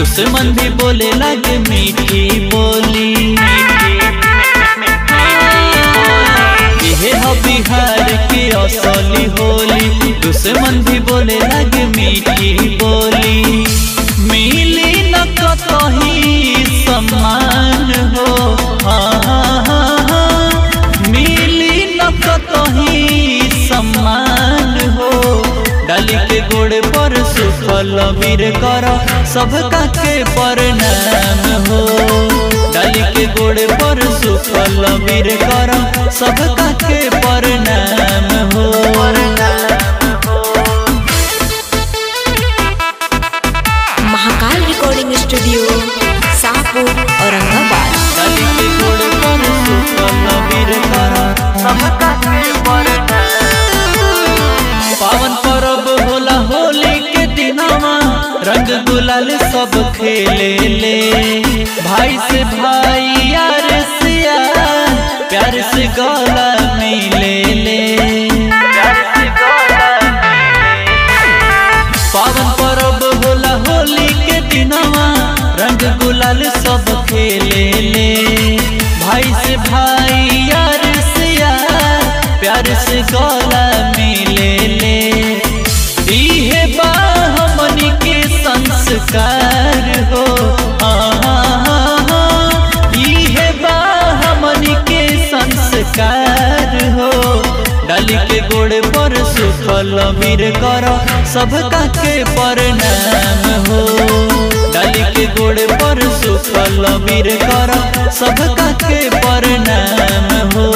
दुश्मन भी बोले लगे मीठी बोली। यह बिहार के असली होली, दुश्मन भी बोले लगे मीठी बोली। मिली न कतही सम्मान हो, मिली न कतही सम्मान हो। डाली के गोड़ पर सुफल वीर कर सबका के प्रणाम हो। डाली के गोड़ पर सुफल वीर कर सबका के प्रणाम हो। Mahakal recording studio Shahpur Aurangabad. डाली के गोड़ पर सुफल वीर कर सबका के प्रणाम। पावन पर्व होला होली के दिनमा, रंग गुलाल सब खेले ले। भाई से भाई यार से यार, प्यार से गला मिले ले। पावन पर्व होला होली के दिनमा, रंग गुलाल सब खेले ले। भाई से भाई यार से यार, प्यार से गला मिले ले। इहे बा हमनी के संस्कार हो, इहे बा हमनी के संस्कार हो। डाली के गोड़ पर सुफल वीर कर सबका के प्रणाम हो। डाली के गोड़ पर सुफल वीर कर सबका के प्रणाम हो।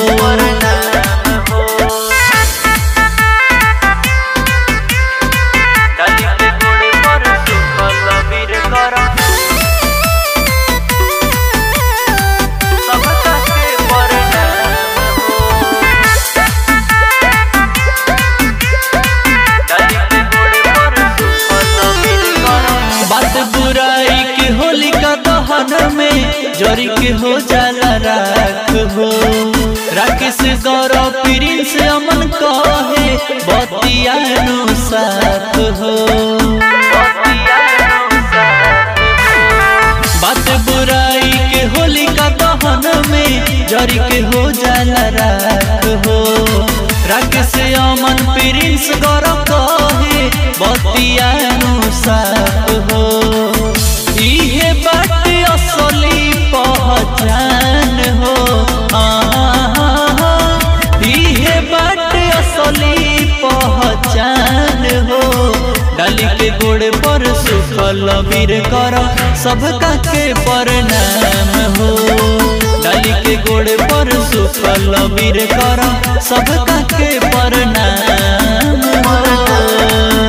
बुराई के होली का दहन में जोरी के हो जाला राख हो। राकेश गौरव प्रिंस अमन कहे बतियानु साथ हो। बात बुराई के होली का दहन में जोरी के हो जाला राख हो। राकेश अमन प्रिंस गौरव कहे बतियानु साथ हो। इहे बात असली पहचान हो, इहे बात असली पहचान हो। डाली के गोड़ पर सुफल वीर कर सबका के प्रणाम हो। डाली के गोड़ पर सुफल वीर कर सबका के प्रणाम हो।